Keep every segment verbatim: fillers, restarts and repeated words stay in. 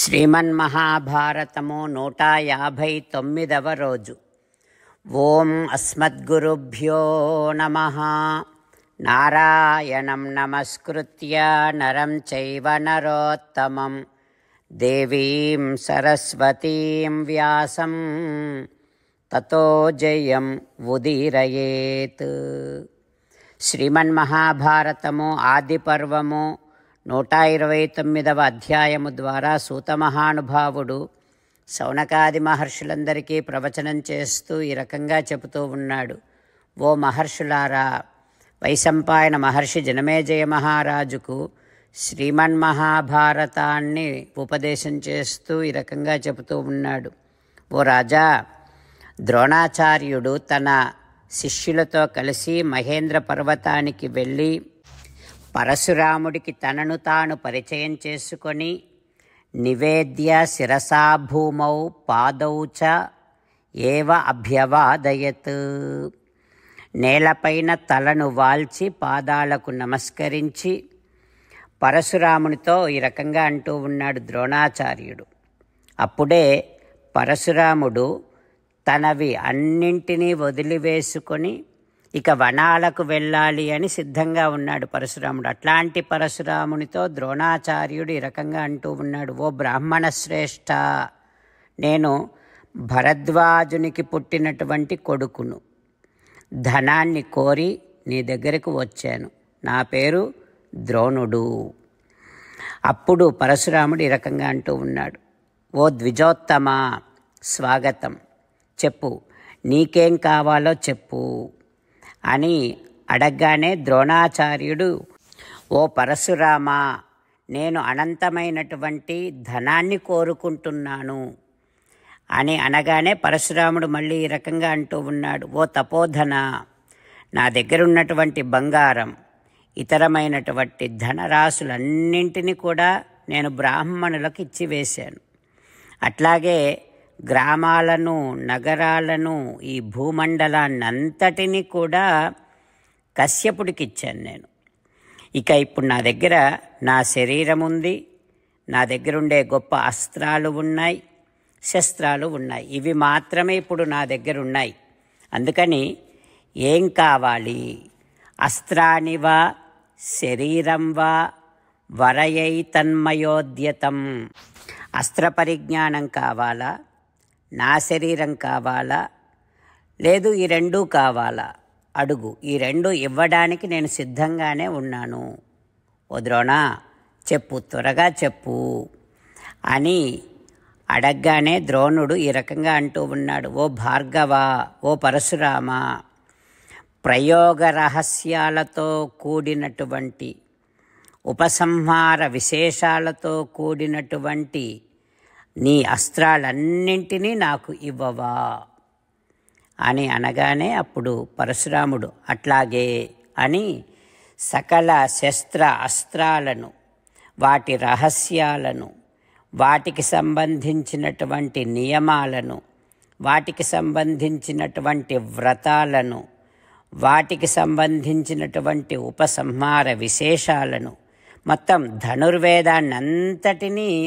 శ్రీమన్మహాభారతము నూట యాభై తొమ్మిదవ రోజు. ఓం అస్మద్గురుభ్యో నమః. నారాయణం నమస్కృత్య నరం చైవ నరోత్తమం దేవీం సరస్వతీం వ్యాసం తతో జయం ఉదీరయేత్. శ్రీమన్మహాభారతము ఆది పర్వము నూట ఇరవై తొమ్మిదవ అధ్యాయము ద్వారా సూత మహానుభావుడు శౌనకాది మహర్షులందరికీ ప్రవచనం చేస్తూ ఈ రకంగా చెబుతూ ఉన్నాడు. ఓ మహర్షులారా, వైశంపాయన మహర్షి జనమేజయ మహారాజుకు శ్రీమన్మహాభారతాన్ని ఉపదేశం చేస్తూ ఈ రకంగా చెబుతూ ఉన్నాడు. ఓ రాజా, ద్రోణాచార్యుడు తన శిష్యులతో కలిసి మహేంద్ర పర్వతానికి వెళ్ళి పరశురాముడికి తనను తాను పరిచయం చేసుకొని నివేద్య శిరసా భూమౌ పాదౌ చ ఏవ అభ్యవాదయత్. నేలపైన తలను వాల్చి పాదాలకు నమస్కరించి పరశురామునితో ఈ రకంగా అంటూ ఉన్నాడు ద్రోణాచార్యుడు. అప్పుడే పరశురాముడు తనవి అన్నింటినీ వదిలివేసుకొని ఇక వనాలకు వెళ్ళాలి అని సిద్ధంగా ఉన్నాడు పరశురాముడు. అట్లాంటి పరశురామునితో ద్రోణాచార్యుడు ఈ రకంగా అంటూ ఉన్నాడు. ఓ బ్రాహ్మణ శ్రేష్ఠ, నేను భరద్వాజునికి పుట్టినటువంటి కొడుకును. ధనాన్ని కోరి నీ దగ్గరకు వచ్చాను. నా పేరు ద్రోణుడు. అప్పుడు పరశురాముడు ఈ రకంగా అంటూ ఉన్నాడు. ఓ ద్విజోత్తమ, స్వాగతం. చెప్పు, నీకేం కావాలో చెప్పు అని అడగగానే ద్రోణాచార్యుడు, ఓ పరశురామ, నేను అనంతమైనటువంటి ధనాన్ని కోరుకుంటున్నాను అని అనగానే పరశురాముడు మళ్ళీ ఈ రకంగా అంటూ ఉన్నాడు. ఓ తపోధన, నా దగ్గర ఉన్నటువంటి బంగారం, ఇతరమైనటువంటి ధనరాశులన్నింటినీ కూడా నేను బ్రాహ్మణులకు ఇచ్చివేశాను. అట్లాగే గ్రామాలను, నగరాలను, ఈ భూమండలాన్నంతటినీ కూడా కశ్యపుడికి ఇచ్చాను నేను. ఇక ఇప్పుడు నా దగ్గర నా శరీరం ఉంది, నా దగ్గర ఉండే గొప్ప అస్త్రాలు ఉన్నాయి, శస్త్రాలు ఉన్నాయి. ఇవి మాత్రమే ఇప్పుడు నా దగ్గర ఉన్నాయి. అందుకని ఏం కావాలి? అస్త్రాని వా శరీరం వా వరయై తన్మయోద్యతం. అస్త్ర పరిజ్ఞానం కావాలా? నా శరీరం కావాలా? లేదు ఈ రెండూ కావాలా? అడుగు. ఈ రెండు ఇవ్వడానికి నేను సిద్ధంగానే ఉన్నాను. ఓ ద్రోణ, చెప్పు, త్వరగా చెప్పు అని అడగగానే ద్రోణుడు ఈ రకంగా అంటూ ఉన్నాడు. ఓ భార్గవ, ఓ పరశురామ, ప్రయోగ రహస్యాలతో కూడినటువంటి, ఉపసంహార విశేషాలతో కూడినటువంటి నీ అస్త్రాలన్నింటినీ నాకు ఇవ్వవా అని అనగానే అప్పుడు పరశురాముడు అట్లాగే అని సకల శస్త్ర అస్త్రాలను, వాటి రహస్యాలను, వాటికి సంబంధించినటువంటి నియమాలను, వాటికి సంబంధించినటువంటి వ్రతాలను, వాటికి సంబంధించినటువంటి ఉపసంహార విశేషాలను, మొత్తం ధనుర్వేదాన్నంతటినీ,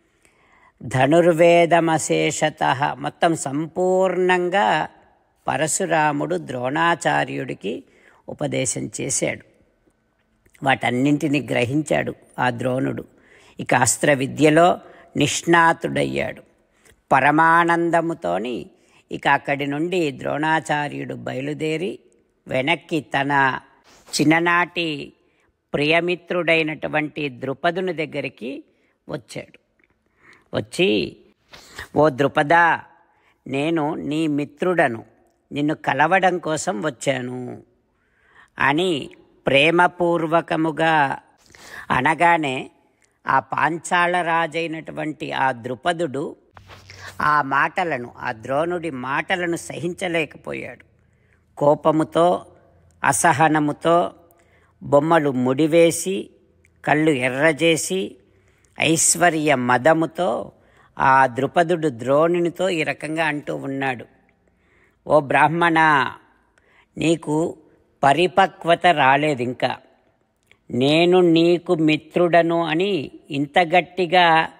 ధనుర్వేదమశేషత మొత్తం సంపూర్ణంగా పరశురాముడు ద్రోణాచార్యుడికి ఉపదేశం చేశాడు. వాటన్నింటినీ గ్రహించాడు ఆ ద్రోణుడు. ఇక అస్త్ర విద్యలో నిష్ణాతుడయ్యాడు. పరమానందముతోని ఇక అక్కడి నుండి ద్రోణాచార్యుడు బయలుదేరి వెనక్కి తన చిన్ననాటి ప్రియమిత్రుడైనటువంటి ద్రుపదుని దగ్గరికి వచ్చాడు. వచ్చి, ఓ ద్రుపద, నేను నీ మిత్రుడను, నిన్ను కలవడం కోసం వచ్చాను అని ప్రేమపూర్వకముగా అనగానే ఆ పాంచాల రాజైనటువంటి ఆ ద్రుపదుడు ఆ మాటలను, ఆ ద్రోణుడి మాటలను సహించలేకపోయాడు. కోపముతో, అసహనముతో బొమ్మలు ముడివేసి, కళ్ళు ఎర్రజేసి, ఐశ్వర్య మదముతో ఆ ద్రుపదుడు ద్రోణునితో ఈ రకంగా అంటూ ఉన్నాడు. ఓ బ్రాహ్మణ, నీకు పరిపక్వత రాలేదు ఇంకా. నేను నీకు మిత్రుడను అని ఇంత గట్టిగా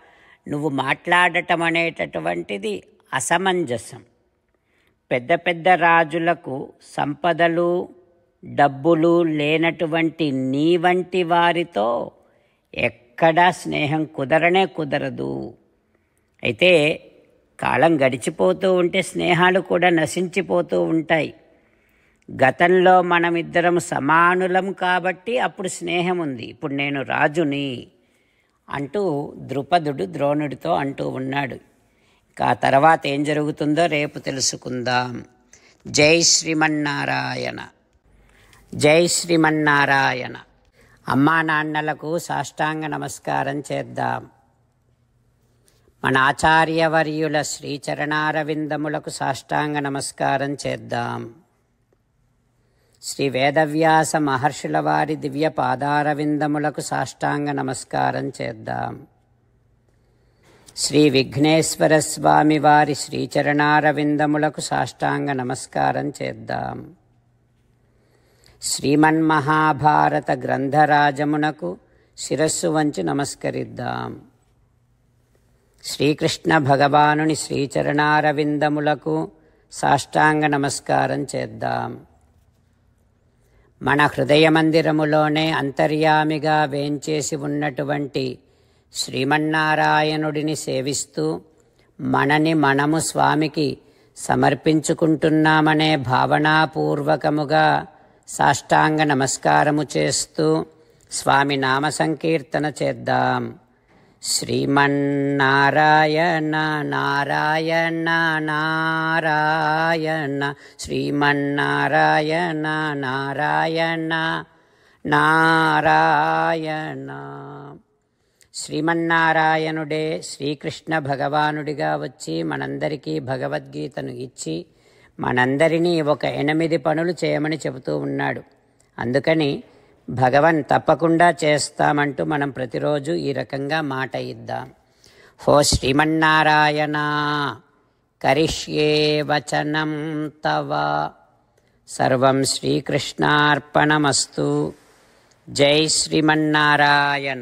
నువ్వు మాట్లాడటం అనేటటువంటిది అసమంజసం. పెద్ద పెద్ద రాజులకు సంపదలు డబ్బులు లేనటువంటి నీ వంటి వారితో ఎక్కడా స్నేహం కుదరనే కుదరదు. అయితే కాలం గడిచిపోతూ ఉంటే స్నేహాలు కూడా నశించిపోతూ ఉంటాయి. గతంలో మనమిద్దరం సమానులం కాబట్టి అప్పుడు స్నేహం ఉంది, ఇప్పుడు నేను రాజుని అంటూ ద్రుపదుడు ద్రోణుడితో అంటూ ఉన్నాడు. ఇంకా తర్వాత ఏం జరుగుతుందో రేపు తెలుసుకుందాం. జై శ్రీమన్నారాయణ, జై శ్రీమన్నారాయణ. అమ్మా నాన్నలకు సాష్టాంగ నమస్కారం చేద్దాం. మన ఆచార్యవర్యుల శ్రీచరణారవిందములకు సాష్టాంగ నమస్కారం చేద్దాం. శ్రీ వేదవ్యాస మహర్షుల వారి దివ్య పాదారవిందములకు సాష్టాంగ నమస్కారం చేద్దాం. శ్రీ విఘ్నేశ్వర స్వామి వారి శ్రీచరణారవిందములకు సాష్టాంగ నమస్కారం చేద్దాం. శ్రీమన్మహాభారత గ్రంథరాజమునకు శిరస్సు వంచి నమస్కరిద్దాం. శ్రీకృష్ణ భగవానుని శ్రీచరణారవిందములకు సాష్టాంగ నమస్కారం చేద్దాం. మన హృదయ మందిరములోనే అంతర్యామిగా వేంచేసి ఉన్నటువంటి శ్రీమన్నారాయణుడిని సేవిస్తూ మనని మనము స్వామికి సమర్పించుకుంటున్నామనే భావనాపూర్వకముగా సాష్టాంగ నమస్కారము చేస్తూ స్వామి నామ సంకీర్తన చేద్దాం. శ్రీమన్నారాయణ నారాయణ నారాయణ, శ్రీమన్నారాయణ నారాయణ నారాయణ. శ్రీమన్నారాయణుడే శ్రీకృష్ణ భగవానుడిగా వచ్చి మనందరికీ భగవద్గీతను ఇచ్చి మనందరినీ ఒక ఎనిమిది పనులు చేయమని చెబుతూ ఉన్నాడు. అందుకని భగవన్ తప్పకుండా చేస్తామంటూ మనం ప్రతిరోజు ఈ రకంగా మాట ఇద్దాం. హో శ్రీమన్నారాయణ కరిష్యే వచనం తవ, సర్వం శ్రీకృష్ణార్పణమస్తు. జై శ్రీమన్నారాయణ,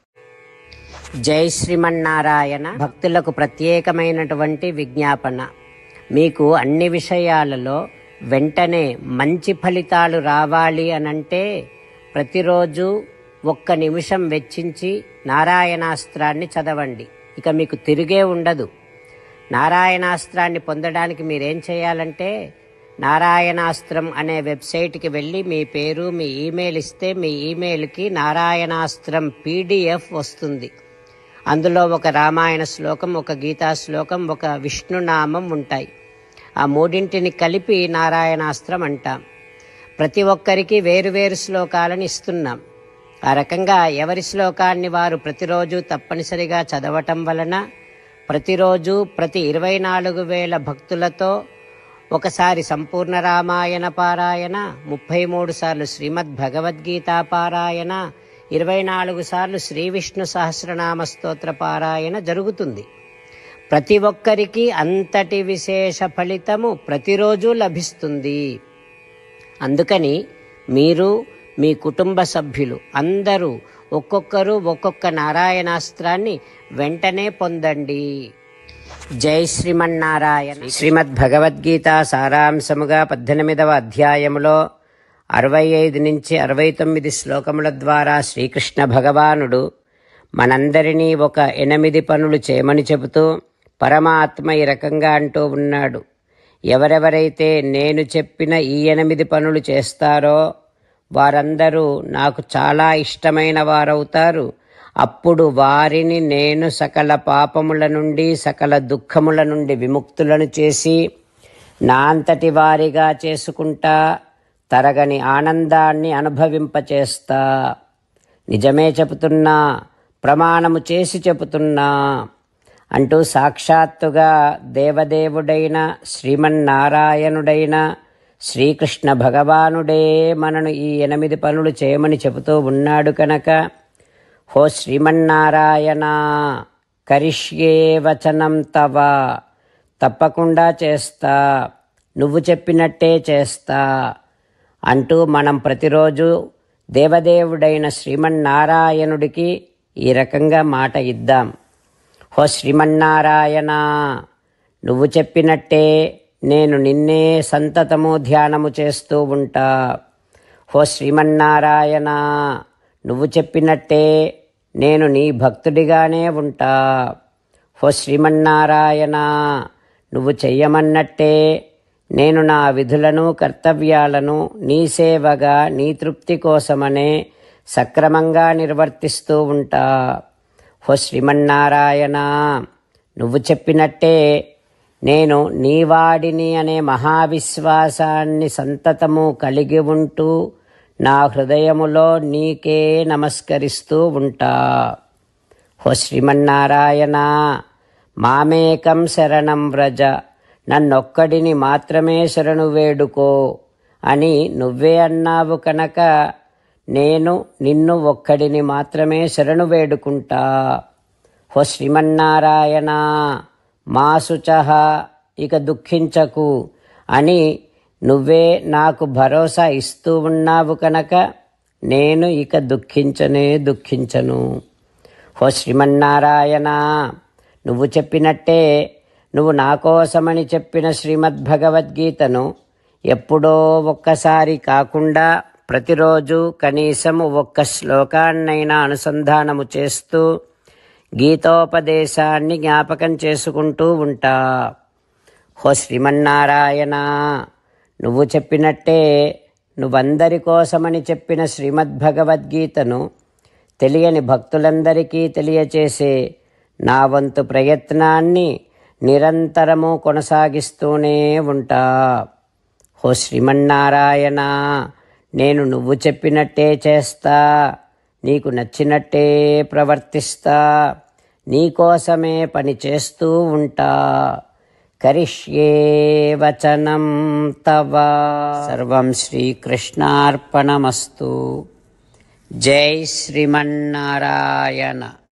జై శ్రీమన్నారాయణ. భక్తులకు ప్రత్యేకమైనటువంటి విజ్ఞాపన. మీకు అన్ని విషయాలలో వెంటనే మంచి ఫలితాలు రావాలి అనంటే ప్రతిరోజు ఒక్క నిమిషం వెచ్చించి నారాయణాస్త్రాన్ని చదవండి. ఇక మీకు తిరిగే ఉండదు. నారాయణాస్త్రాన్ని పొందడానికి మీరేం చేయాలంటే నారాయణాస్త్రం అనే వెబ్సైట్కి వెళ్ళి మీ పేరు మీ ఈమెయిల్ ఇస్తే మీ ఈమెయిల్కి నారాయణాస్త్రం పీడిఎఫ్ వస్తుంది. అందులో ఒక రామాయణ శ్లోకం, ఒక గీతా శ్లోకం, ఒక విష్ణునామం ఉంటాయి. ఆ మూడింటిని కలిపి నారాయణాస్త్రం అంటాం. ప్రతి ఒక్కరికి వేరువేరు శ్లోకాలను ఇస్తున్నాం. ఆ రకంగా ఎవరి శ్లోకాన్ని వారు ప్రతిరోజు తప్పనిసరిగా చదవటం వలన ప్రతిరోజు ప్రతి ఇరవై నాలుగు వేల భక్తులతో ఒకసారి సంపూర్ణ రామాయణ పారాయణ, ముప్పై మూడు సార్లు శ్రీమద్ భగవద్గీత పారాయణ, ఇరవై నాలుగు సార్లు శ్రీ విష్ణు సహస్రనామ స్తోత్ర పారాయణ జరుగుతుంది. ప్రతి ఒక్కరికి అంతటి విశేష ఫలితము ప్రతిరోజు లభిస్తుంది. అందుకని మీరు మీ కుటుంబ సభ్యులు అందరూ ఒక్కొక్కరు ఒక్కొక్క నారాయణాస్త్రాన్ని వెంటనే పొందండి. జై శ్రీమన్నారాయణ. శ్రీమద్ భగవద్గీత సారాంశముగా పద్దెనిమిదవ అధ్యాయములో అరవై ఐదు నుంచి అరవై తొమ్మిది శ్లోకముల ద్వారా శ్రీకృష్ణ భగవానుడు మనందరినీ ఒక ఎనిమిది పనులు చేయమని చెబుతూ పరమాత్మ ఈ రకంగా అంటూ ఉన్నాడు. ఎవరెవరైతే నేను చెప్పిన ఈ ఎనిమిది పనులు చేస్తారో వారందరూ నాకు చాలా ఇష్టమైన వారవుతారు. అప్పుడు వారిని నేను సకల పాపముల నుండి సకల దుఃఖముల నుండి విముక్తులను చేసి నా అంతటి వారిగా చేసుకుంటా, తరగని ఆనందాన్ని అనుభవింపచేస్తా. నిజమే చెబుతున్నా, ప్రమాణము చేసి చెబుతున్నా అంటూ సాక్షాత్తుగా దేవదేవుడైన శ్రీమన్నారాయణుడైన శ్రీకృష్ణ భగవానుడే మనను ఈ ఎనిమిది పనులు చేయమని చెబుతూ ఉన్నాడు కనుక హో శ్రీమన్నారాయణ కరిష్యే వచనం తవ, తప్పకుండా చేస్తా, నువ్వు చెప్పినట్టే చేస్తా అంటూ మనం ప్రతిరోజు దేవదేవుడైన శ్రీమన్నారాయణుడికి ఈ రకంగా మాట ఇద్దాం. హో శ్రీమన్నారాయణ, నువ్వు చెప్పినట్టే నేను నిన్నే సంతతము ధ్యానము చేస్తూ ఉంటా. హో శ్రీమన్నారాయణ, నువ్వు చెప్పినట్టే నేను నీ భక్తుడిగానే ఉంటా. హో శ్రీమన్నారాయణ, నువ్వు చెయ్యమన్నట్టే నేను నా విధులను కర్తవ్యాలను నీ సేవగా నీ తృప్తి కోసమనే సక్రమంగా నిర్వర్తిస్తూ ఉంటా. హో శ్రీమన్నారాయణ, నువ్వు చెప్పినట్టే నేను నీవాడిని అనే మహావిశ్వాసాన్ని సంతతము కలిగి ఉంటూ నా హృదయములో నీకే నమస్కరిస్తూ ఉంటా. హో శ్రీమన్నారాయణ, మామేకం శరణం వ్రజ, నన్నొక్కడిని మాత్రమే శరణు వేడుకో అని నువ్వే అన్నావు కనుక నేను నిన్ను ఒక్కడిని మాత్రమే శరణు వేడుకుంటా. హో శ్రీమన్నారాయణ, మా శుచః, ఇక దుఃఖించకు అని నువ్వే నాకు భరోసా ఇస్తూ ఉన్నావు కనుక నేను ఇక దుఃఖించనే దుఃఖించను. హో శ్రీమన్నారాయణ, నువ్వు చెప్పినట్టే నువ్వు నా కోసమని చెప్పిన శ్రీమద్భగవద్గీతను ఎప్పుడో ఒక్కసారి కాకుండా ప్రతిరోజు కనీసం ఒక్క శ్లోకాన్నైనా అనుసంధానము చేస్తూ గీతోపదేశాన్ని జ్ఞాపకం చేసుకుంటూ ఉంటా. హో శ్రీమన్నారాయణ, నువ్వు చెప్పినట్టే నువ్వందరి కోసమని చెప్పిన శ్రీమద్భగవద్గీతను తెలియని భక్తులందరికీ తెలియచేసే నా వంతు ప్రయత్నాన్ని నిరంతరము కొనసాగిస్తూనే ఉంటా. హో శ్రీమన్నారాయణ, నేను నువ్వు చెప్పినట్టే చేస్తా, నీకు నచ్చినట్టే ప్రవర్తిస్తా, నీకోసమే పని చేస్తూ ఉంటా. కరిష్యే వచనం తవ. సర్వం శ్రీకృష్ణార్పణమస్తు. జై శ్రీమన్నారాయణ.